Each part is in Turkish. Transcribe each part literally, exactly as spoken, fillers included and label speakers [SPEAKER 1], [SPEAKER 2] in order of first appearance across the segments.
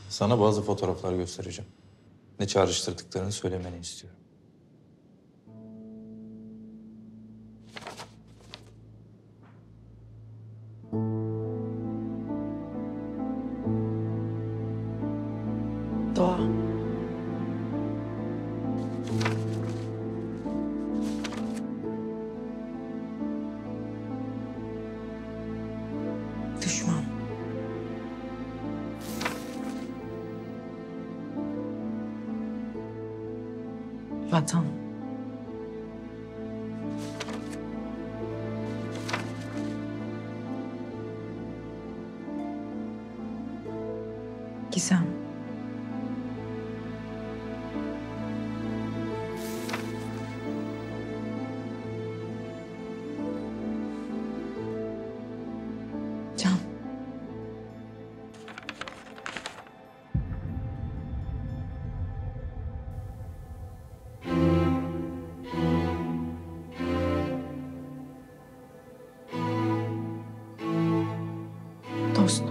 [SPEAKER 1] Sana bazı fotoğraflar göstereceğim. Ne çağrıştırdıklarını söylemeni istiyorum.
[SPEAKER 2] Doğa. Düşman. Vatan. Gizem. Can. Dost.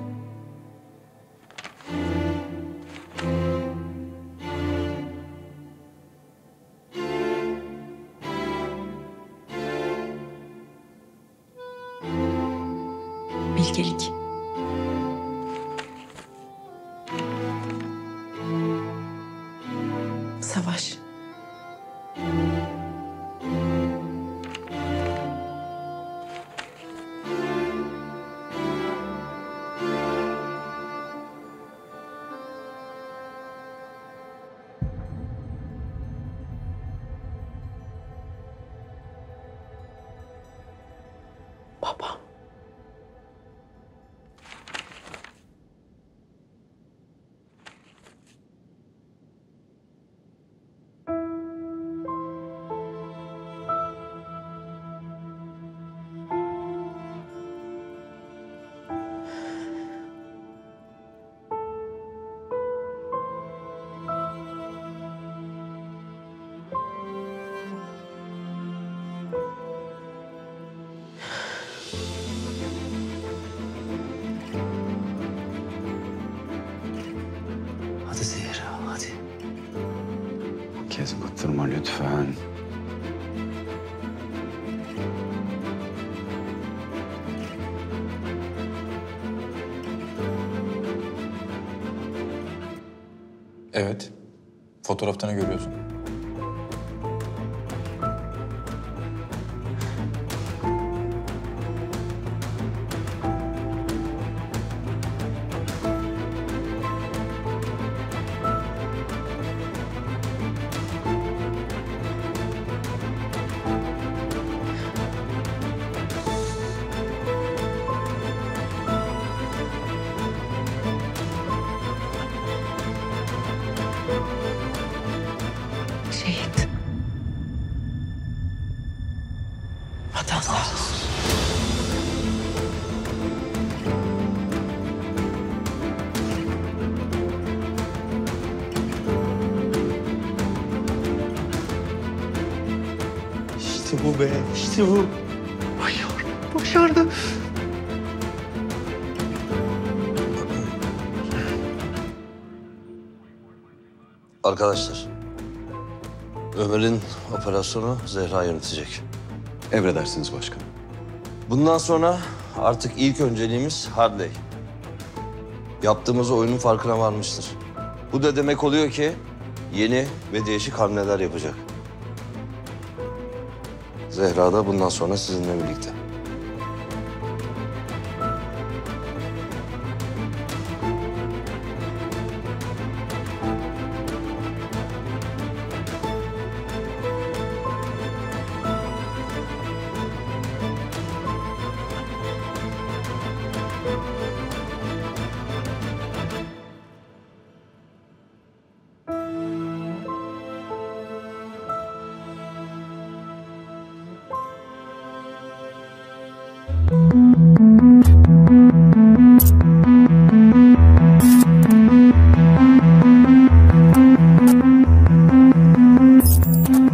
[SPEAKER 2] Bilgelik. Savaş. Baba.
[SPEAKER 3] Hadi Zehra, hadi. Bu kez bıktırma lütfen.
[SPEAKER 1] Evet. Fotoğrafta ne görüyorsun?
[SPEAKER 2] Şehit. Vatan sağ olsun.
[SPEAKER 3] İşte bu be, işte bu. Başar, başardı.
[SPEAKER 4] Arkadaşlar, Ömer'in operasyonu Zehra yönetecek.
[SPEAKER 3] Emredersiniz başkanım.
[SPEAKER 4] Bundan sonra artık ilk önceliğimiz Harley. Yaptığımız oyunun farkına varmıştır. Bu da demek oluyor ki yeni ve değişik hamleler yapacak. Zehra da bundan sonra sizinle birlikte.